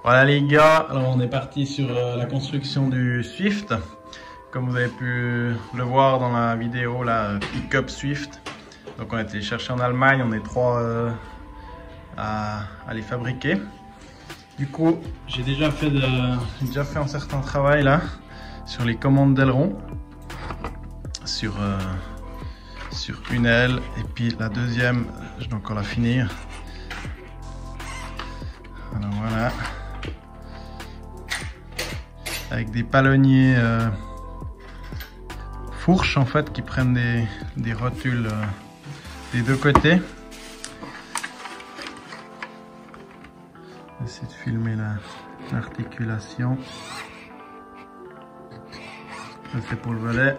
Voilà les gars, alors on est parti sur la construction du Swift. Comme vous avez pu le voir dans la vidéo, la pick-up Swift. Donc on a été chercher en Allemagne, on est trois à les fabriquer. Du coup, j'ai déjà fait un certain travail là sur les commandes d'aileron, sur une aile, et puis la deuxième, je dois encore la finir. Alors voilà, avec des palonniers fourches en fait qui prennent des rotules des deux côtés. J'essaie de filmer l'articulation. Ça c'est pour le volet.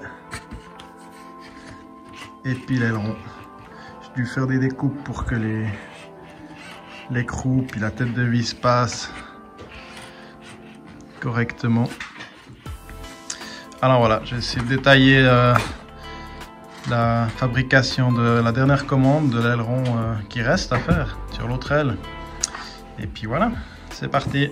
Et puis l'aileron. J'ai dû faire des découpes pour que l'écrou puis la tête de vis passent correctement. Alors voilà, j'ai essayé de détailler la fabrication de la dernière commande de l'aileron qui reste à faire sur l'autre aile. Et puis voilà, c'est parti.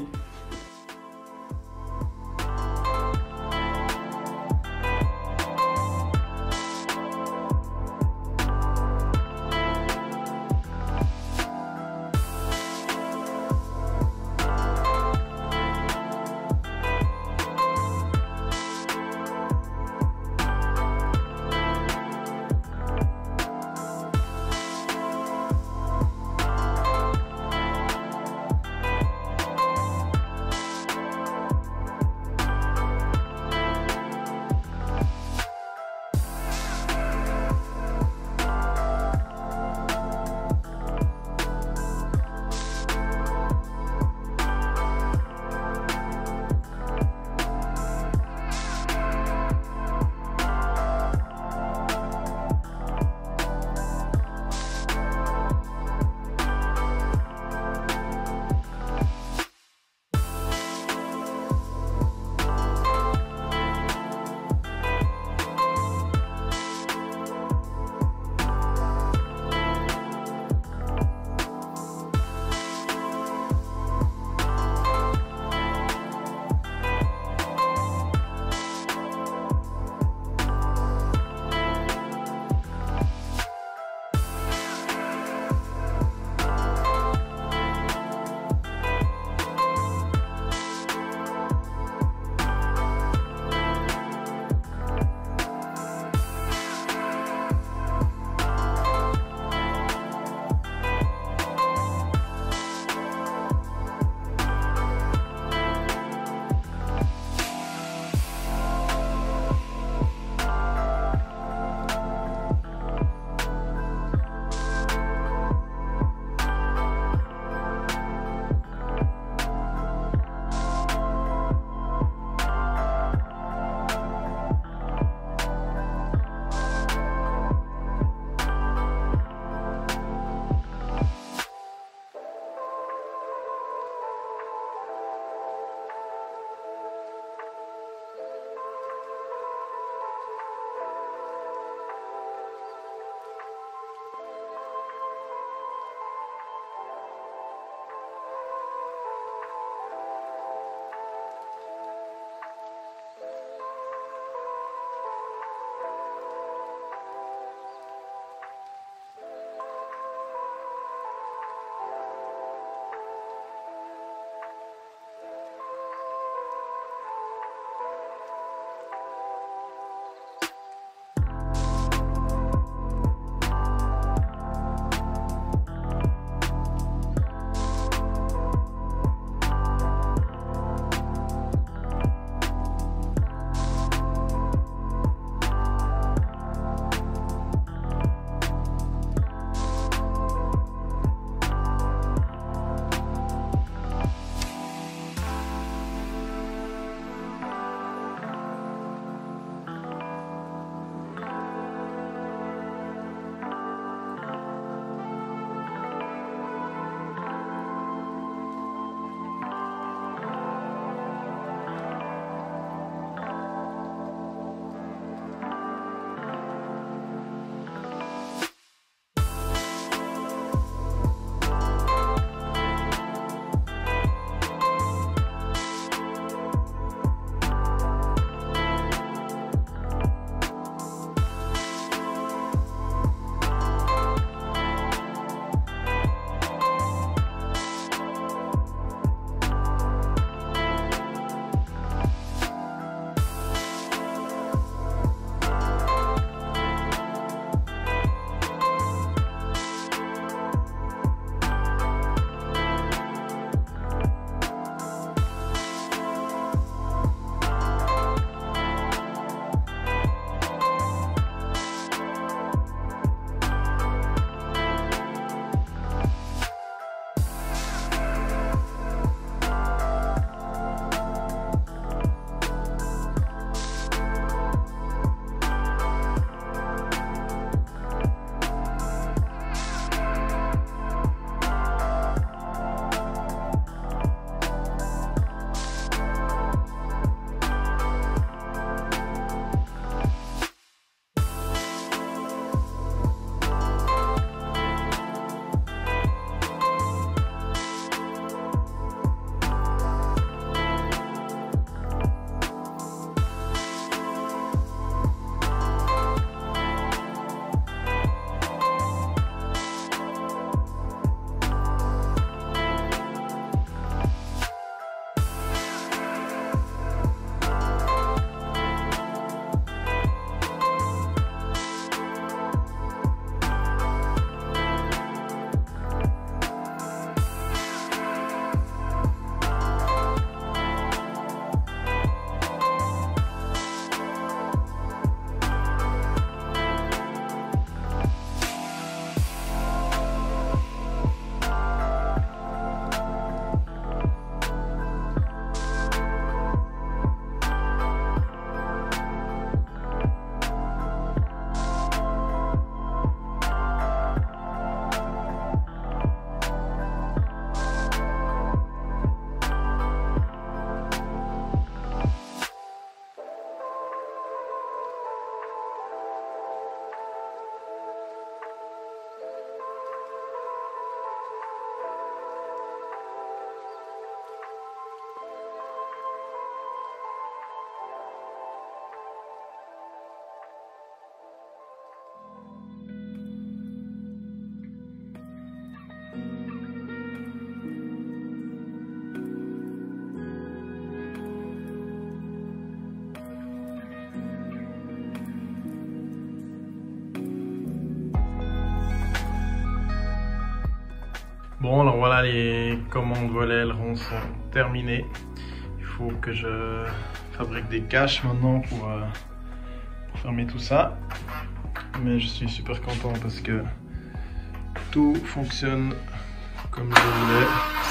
Bon, alors voilà, les commandes volets ailerons sont terminées. Il faut que je fabrique des caches maintenant pour fermer tout ça. Mais je suis super content parce que tout fonctionne comme je voulais.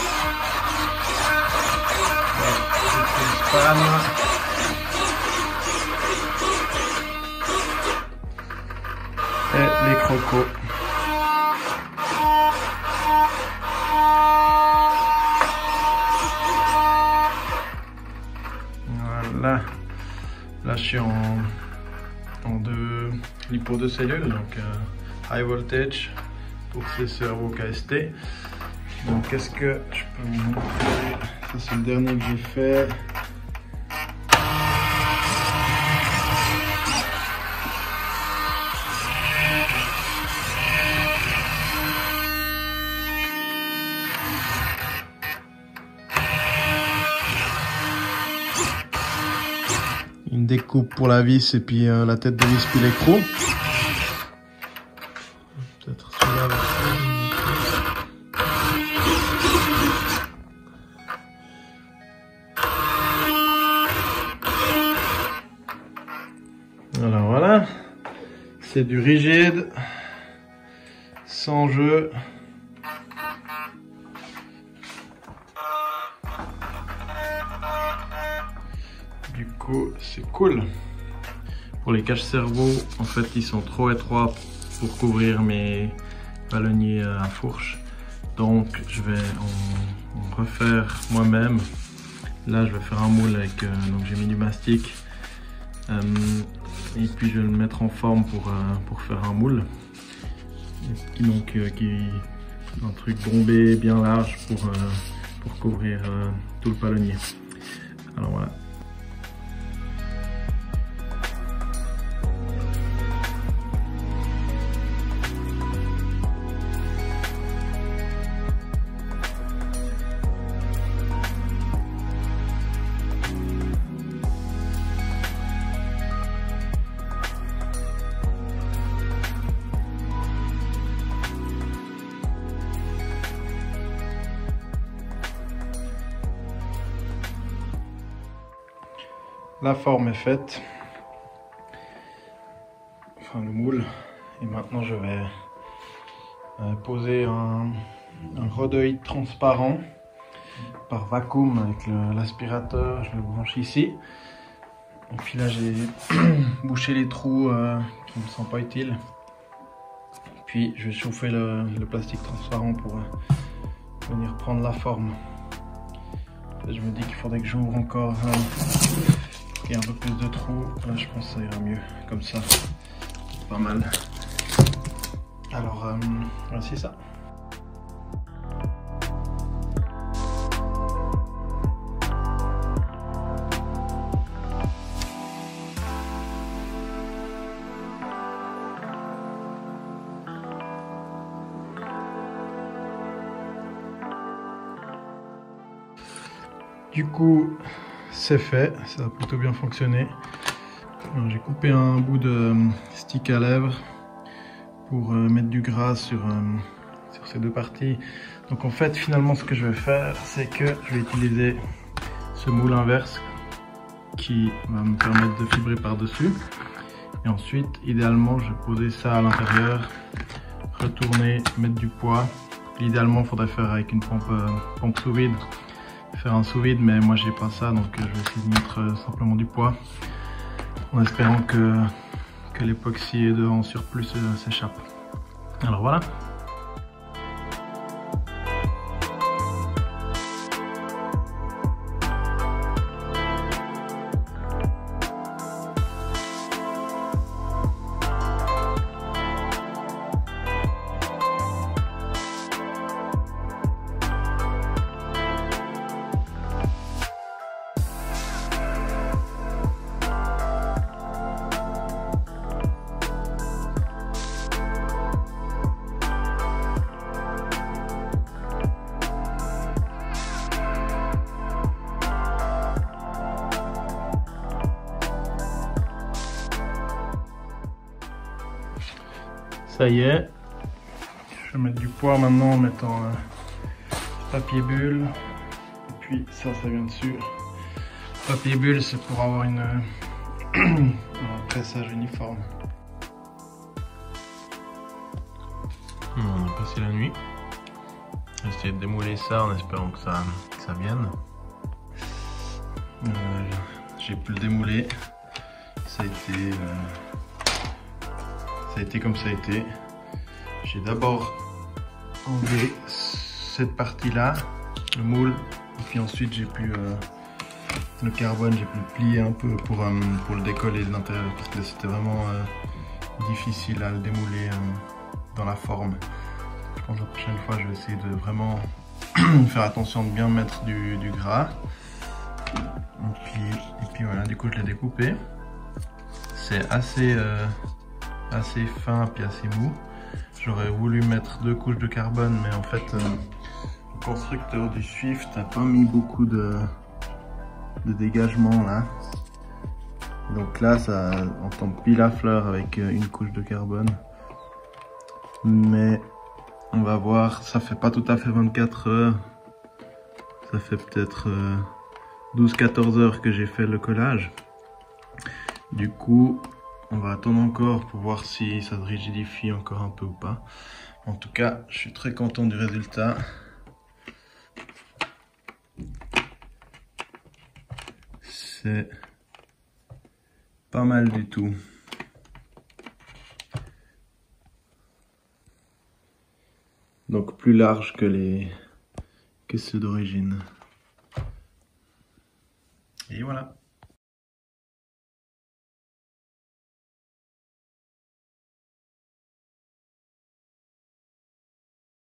Et les crocos. Voilà. Là je suis en lipo de cellules, donc high voltage pour ces cerveaux KST. Donc qu'est-ce que je peux vous montrer? Ça c'est le dernier que j'ai fait. Une découpe pour la vis et puis la tête de vis puis l'écrou. Peut-être celui-là. Alors voilà, c'est du rigide, sans jeu. Du coup, c'est cool. Pour les caches cerveaux, en fait, ils sont trop étroits pour couvrir mes ballonniers à fourche. Donc, je vais en refaire moi-même. Là, je vais faire un moule avec. Donc, j'ai mis du mastic. Et puis, je vais le mettre en forme pour faire un moule. Donc, un truc bombé bien large pour couvrir tout le palonnier. Alors voilà. La forme est faite, enfin le moule, et maintenant je vais poser un rhodoïde transparent par vacuum avec l'aspirateur. Je le branche ici, et puis là j'ai bouché les trous qui me sont pas utiles, puis je vais chauffer le plastique transparent pour venir prendre la forme. Là, je me dis qu'il faudrait que j'ouvre encore il y a un peu plus de trous. Là, je pense que ça ira mieux comme ça. Pas mal. Alors, voici ça. Du coup, c'est fait, ça a plutôt bien fonctionné. J'ai coupé un bout de stick à lèvres pour mettre du gras sur ces deux parties. Donc en fait, finalement, ce que je vais faire, c'est que je vais utiliser ce moule inverse qui va me permettre de fibrer par-dessus. Et ensuite, idéalement, je vais poser ça à l'intérieur, retourner, mettre du poids. Idéalement, il faudrait faire avec une pompe sous vide. Faire un sous vide, mais moi j'ai pas ça, donc je vais essayer de mettre simplement du poids en espérant que l'époxy en surplus s'échappe. Alors voilà. Ça y est, je vais mettre du poids maintenant en mettant papier bulle. Et puis ça vient dessus. Papier bulle, c'est pour avoir un pressage uniforme. On a passé la nuit. J'ai essayé de démouler ça en espérant que ça vienne. J'ai pu le démouler. Ça a été comme ça a été. J'ai d'abord enlevé cette partie-là, le moule, et puis ensuite j'ai pu le carbone, j'ai pu le plier un peu pour le décoller de l'intérieur parce que c'était vraiment difficile à le démouler dans la forme. Je pense que la prochaine fois je vais essayer de vraiment faire attention de bien mettre du gras. Et puis voilà, du coup je l'ai découpé. C'est assez fin puis assez mou. J'aurais voulu mettre 2 couches de carbone, mais en fait le constructeur du Swift n'a pas mis beaucoup de dégagement là. Donc là ça on tombe pile à fleur avec une couche de carbone. Mais on va voir, ça fait pas tout à fait 24 heures. Ça fait peut-être 12-14 heures que j'ai fait le collage. Du coup, on va attendre encore pour voir si ça se rigidifie encore un peu ou pas. En tout cas, je suis très content du résultat. C'est pas mal du tout. Donc plus large que ceux d'origine. Et voilà.